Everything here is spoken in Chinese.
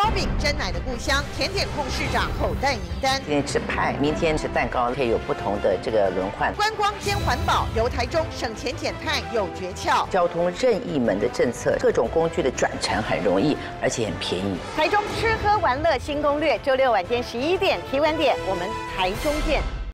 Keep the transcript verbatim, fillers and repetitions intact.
糕饼真奶的故乡，甜点控市长口袋名单。 今天吃派，明天吃蛋糕，可以有不同的这个轮换。 观光兼环保，由台中省钱减碳有诀窍。 交通任意门的政策，各种工具的转乘很容易，而且很便宜。 台中吃喝玩乐新攻略，周六晚间十一点提问点，我们台中见。